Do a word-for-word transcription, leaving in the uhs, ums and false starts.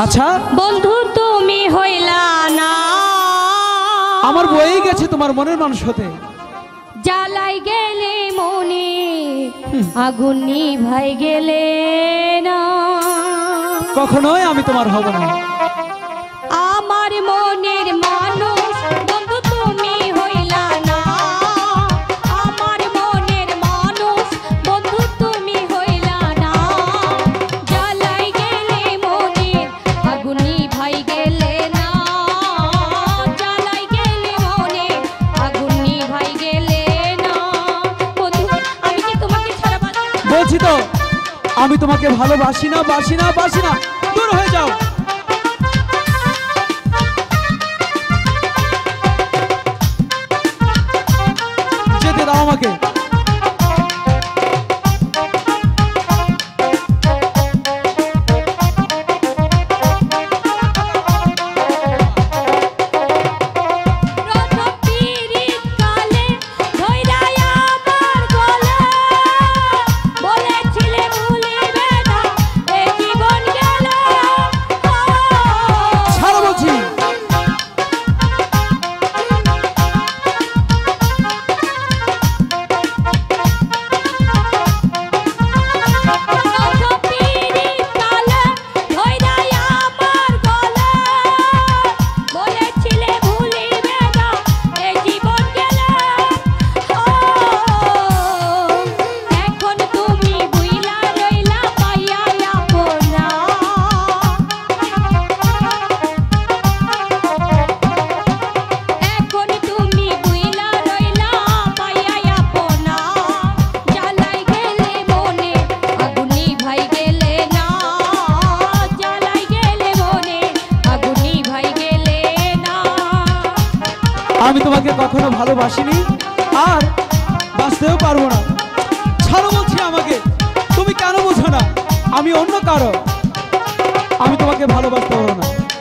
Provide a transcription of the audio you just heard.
আচ্ছা বন্ধু তুমি হইলা না, আমার বই গেছে তোমার মনের মানুষ হতে। জ্বালাই গেলে মনে আগুন নিভাই গেলে না, কখনোই আমি তোমার হব না। আমার মনের মানুষ বন্ধু তুমি হইলা না, আমার মনের মানুষ বন্ধু তুমি হইলা না, জ্বালাই গেলে মনে আগুন নিভাই গেলে না, জ্বালাই গেলে মনে আগুন নিভাই গেলে না। বন্ধু আমি কি তোমাকে ছাড়া বাঁচতে পারি? বলছি তো আমি তোমাকে ভালোবাসি না, বাসি না, বাসি না। দূর হয়ে যাও। যেতে দাও আমাকে। আমি তোমাকে কখনো ভালোবাসিনি আর বাঁচতেও পারবো না। ছাড়ো বলছি আমাকে। তুমি কেন বোঝো না আমি অন্য কারো, আমি তোমাকে ভালোবাসতে পারবো না।